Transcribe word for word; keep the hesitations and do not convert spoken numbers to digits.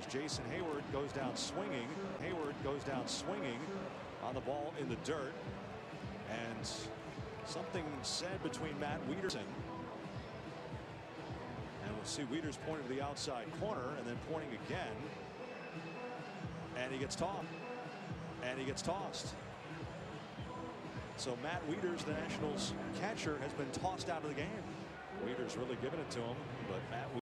as Jason Hayward goes down swinging. Hayward goes down swinging on the ball in the dirt. And something said between Matt Wieters and And we'll see Wieters pointing to the outside corner and then pointing again. And he gets tossed. And he gets tossed. So Matt Wieters, the Nationals catcher, has been tossed out of the game. Wieters really giving it to him, but Matt